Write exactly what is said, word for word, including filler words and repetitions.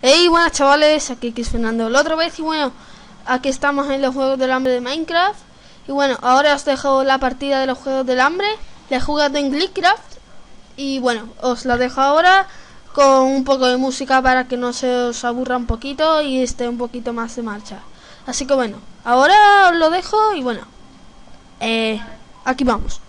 Hey, buenas chavales, aquí es Fernando la otra vez y bueno, aquí estamos en los Juegos del Hambre de Minecraft. Y bueno, ahora os dejo la partida de los Juegos del Hambre. La he jugado en Glitchcraft y bueno, os la dejo ahora con un poco de música para que no se os aburra un poquito y esté un poquito más de marcha. Así que bueno, ahora os lo dejo y bueno, eh, aquí vamos.